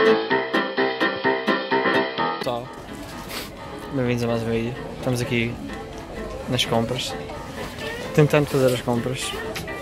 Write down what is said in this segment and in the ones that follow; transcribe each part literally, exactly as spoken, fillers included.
Pessoal, bem-vindos a mais um vídeo. Estamos aqui nas compras, tentando fazer as compras.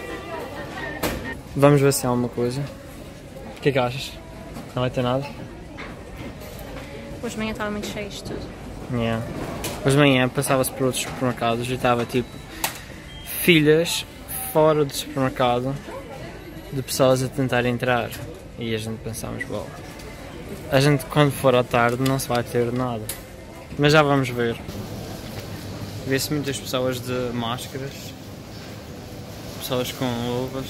Vamos ver se há alguma coisa. O que é que achas? Não vai ter nada? Hoje de manhã estava muito cheio isto tudo. Yeah. Hoje de manhã passava-se por outros supermercados e estava tipo filas fora do supermercado de pessoas a tentar entrar. E a gente pensamos, bom, a gente quando for à tarde não se vai ter nada. Mas já vamos ver. Vê-se muitas pessoas de máscaras, pessoas com luvas,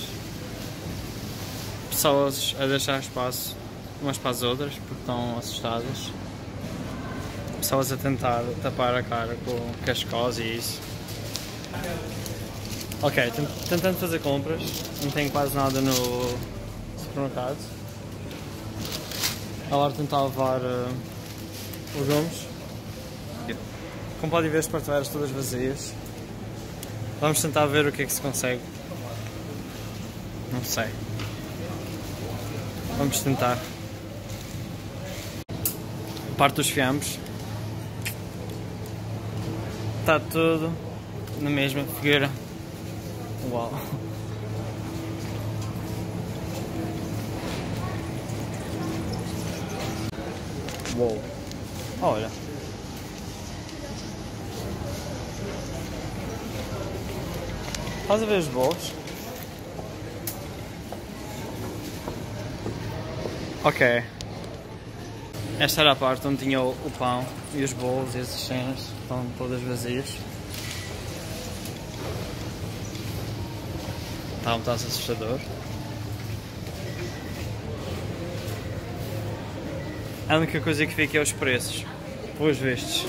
pessoas a deixar espaço umas para as outras porque estão assustadas, pessoas a tentar tapar a cara com cascós e isso. Ok, tentando fazer compras, não tenho quase nada no supermercado. A Laura tentar levar uh, legumes. Como podem ver, as prateleiras todas vazias. Vamos tentar ver o que é que se consegue. Não sei. Vamos tentar. A parte dos fiambres. Está tudo na mesma figueira. Uau! Uou! Olha! Estás a ver os bolos? Ok. Esta era a parte onde tinha o, o pão e os bolos e essas cenas. Estão todas vazias. Está um bocado assustador. A única coisa que fica é os preços. Pelos vistos.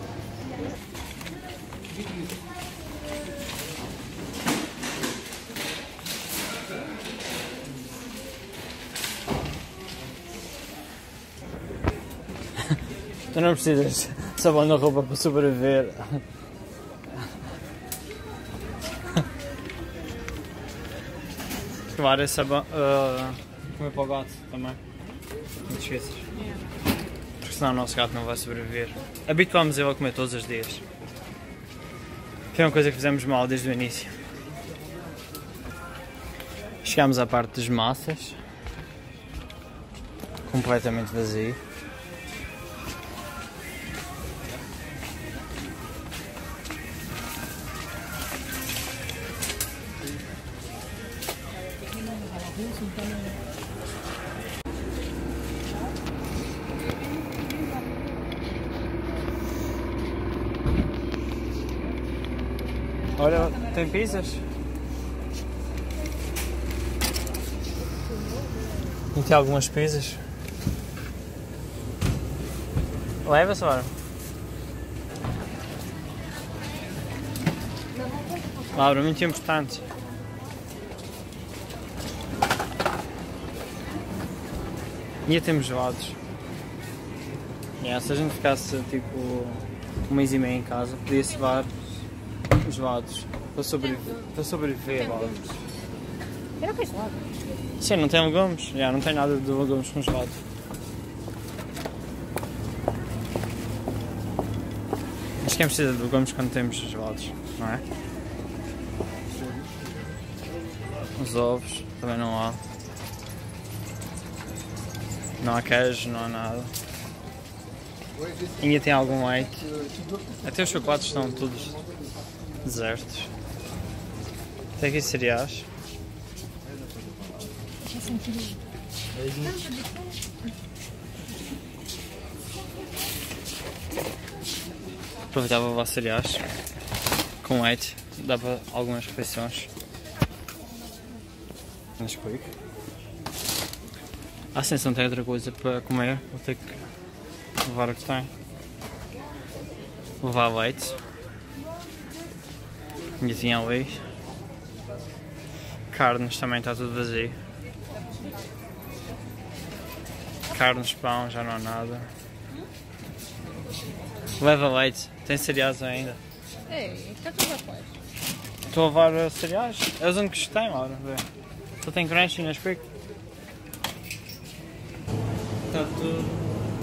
Tu não precisas de sabão na roupa para sobreviver. Claro, é sabão. Uh, comer para o gato também. Não te esqueças. Porque senão o nosso gato não vai sobreviver. Habituámos ele a comer todos os dias. Foi uma coisa que fizemos mal desde o início. Chegámos à parte das massas. Completamente vazio. Olha, tem pizzas? Tem aqui algumas pizzas. Leva-se, ora. Laura, muito importante. E temos gelados. Yeah, se a gente ficasse tipo um mês e meio em casa, podia-se levar gelados para sobreviver. Para sobreviver, Laura. Era o que é gelado? Sim, não tem legumes. Yeah, não tem nada de legumes congelados. Mas quem precisa de legumes quando temos gelados, não é? Os ovos também não há. Não há queijo, não há nada. Ainda tem algum leite. Até os chocolates estão todos desertos. Tem aqui cereais. Aproveitava a levar cereais com leite. Dá para algumas refeições. Nesquik. Ah, sim, se não tem outra coisa para comer, vou ter que levar o que tem. Vou levar leite. E tinha leite. Carnes também está tudo vazio. Carnes, pão, já não há nada. Leva leite. Tem cereais ainda. Ei, está tudo a paz. Estou a levar cereais. É os únicos que tem, Laura. Só tem crunch e Nesquik. está tudo.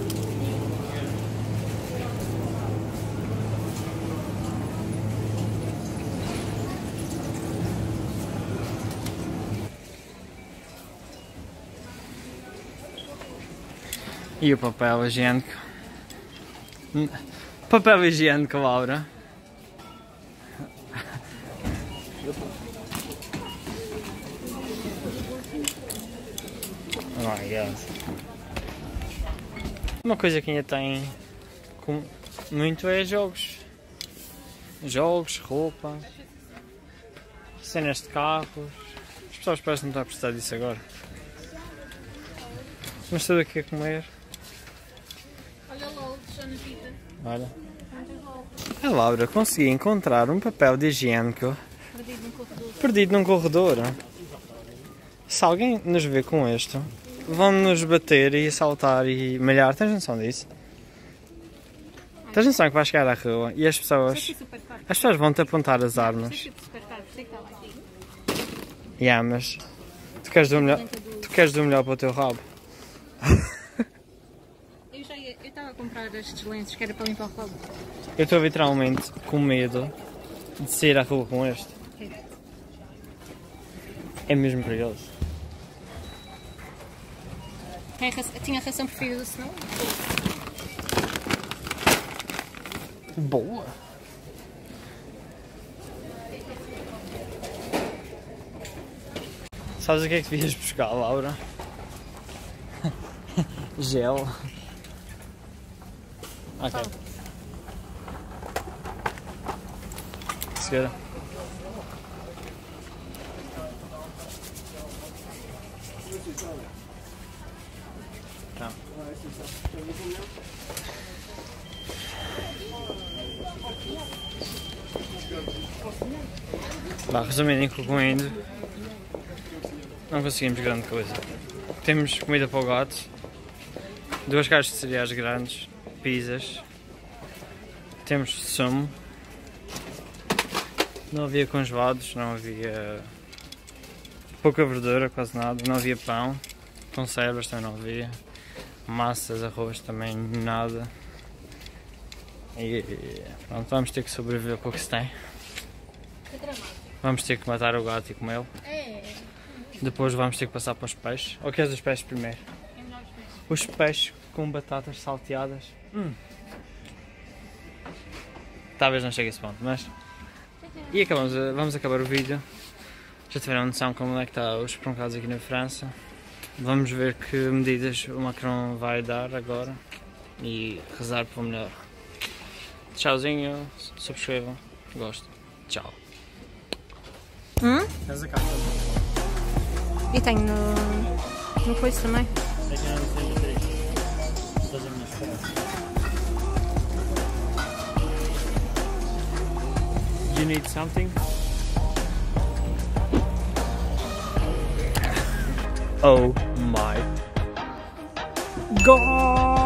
E o papel higiênico. Papel higiênico, Laura. Oh my God. Uma coisa que ainda tem com muito é jogos. Jogos, roupa, cenas de carros. As pessoas parecem não estar a precisar disso agora. Mas tudo aqui a comer. Olha lá o Joana Vida. Olha. A Laura conseguiu encontrar um papel de higiênico Perdido num corredor. perdido num corredor. Se alguém nos vê com isto, vão nos bater e assaltar e malhar. Tens noção disso? Tens noção que vais chegar à rua e as pessoas, as pessoas vão-te apontar as armas. Yeah, mas tu queres do melhor, tu queres do melhor para o teu rabo. Eu já ia, eu estava a comprar estes lenços que era para limpar o rabo. Eu estou literalmente com medo de sair à rua com este. É mesmo perigoso. Tinha a ração, tinha a ração preferida do Snow? Boa! Sabes o que é que devias buscar, Laura? Gel. Ok. Segura. Tá. Bah, resumindo e concluindo, não conseguimos grande coisa. Temos comida para o gato, duas caixas de cereais grandes, pizzas, temos sumo, não havia congelados, não havia pouca verdura, quase nada, não havia pão, conservas também não havia, massas, arroz também nada. E pronto, vamos ter que sobreviver com o que se tem. Vamos ter que matar o gato e comê-lo. É. Depois vamos ter que passar para os peixes. Ou queres os peixes primeiro? É melhor os peixes. Os peixes com batatas salteadas. Hum. Talvez não chegue a esse ponto, mas... E acabamos, vamos acabar o vídeo. Já tiveram noção como é que está os supermercados aqui na França. Vamos ver que medidas o Macron vai dar agora. E rezar para o melhor. Tchauzinho, subscrevam, gosto. Tchau. Hum? Tens a caixa? E tenho no, no coice também. É que eu não sei bater isto. Estás a minha espera. Do you need something? Oh my God!